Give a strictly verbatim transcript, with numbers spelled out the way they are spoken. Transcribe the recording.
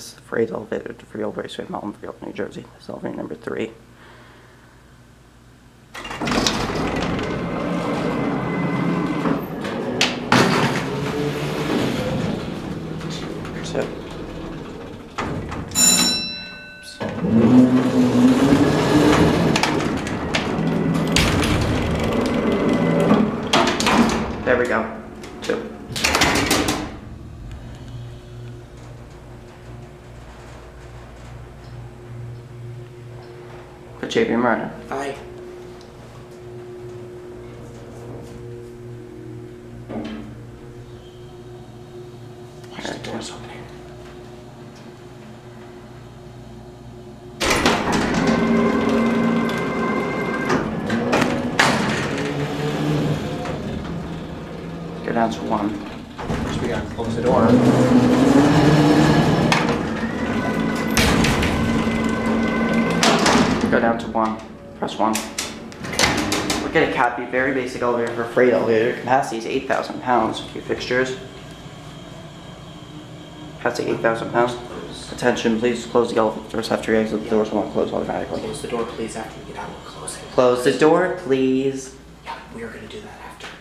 this freight elevator to Freehold Raceway, Mountain Freehold, New Jersey. This is elevator number three. So, there we go. Two. Put J B Murder. Aye. Watch the doors opening. Go down to one. So we gotta close the door. Go down to one. Press one. We're gonna copy very basic elevator for freight elevator. Capacity is eight thousand pounds. Key fixtures. Capacity eight thousand pounds. Attention, please close the elevator doors after you exit. The doors will not close automatically. Close the door, please, after you get out. We'll close it. Close the door, please. Yeah, we are gonna do that after.